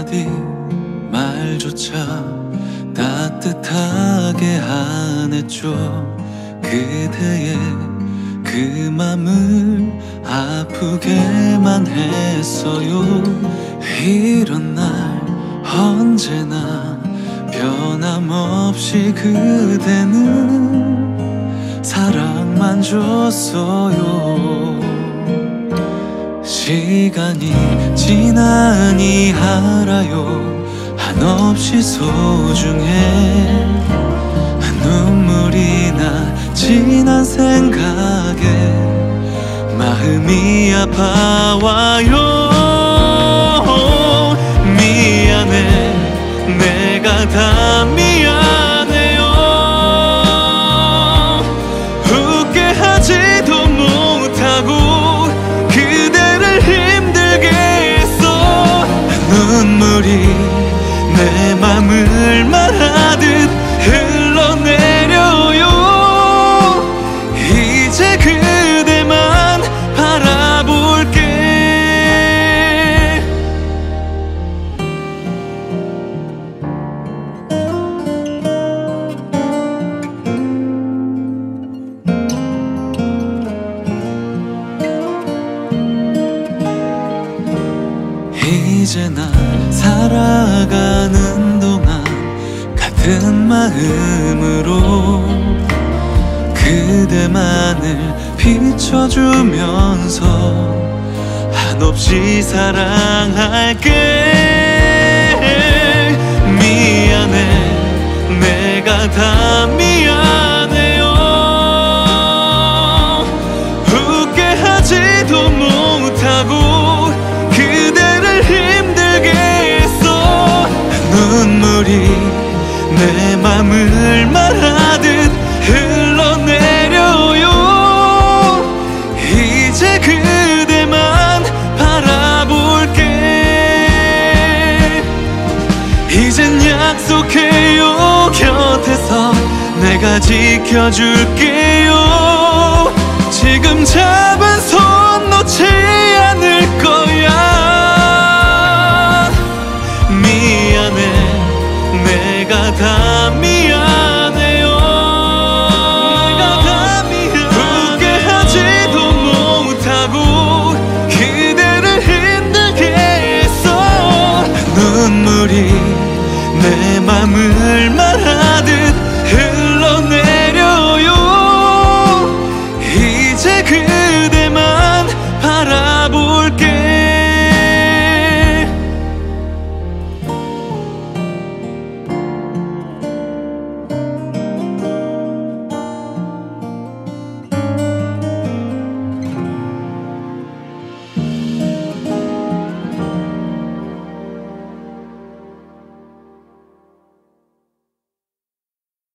한마디 말조차 따뜻하게 안 했죠. 그대의 그 맘을 아프게만 했어요. 이런 날 언제나 변함없이 그대는 사랑만 줬어요. 시간이 지나니 알아요. 한없이 소중해. 눈물이 나 지난 생각에 마음이 아파와요. 미안해, 내가 다 미안해요. 웃게 하지도 못하고 그대를 힘들게 했어. 눈물이 내 맘을 말하듯 흘러내려요. 이제 그대만 바라볼게. 이제 나 살아가는 동안 같은 마음으로 그대만을 비춰주면서 한없이 사랑할게. 미안해, 내가 다 미안해요. 웃게 하지도 못하고 그대를 힘들게 했어. 눈물이 내 맘을 말하듯 흘러내려요. 이제 그대만 바라볼게. 이젠 약속해요. 곁에서 내가 지켜줄게요. 지금 잘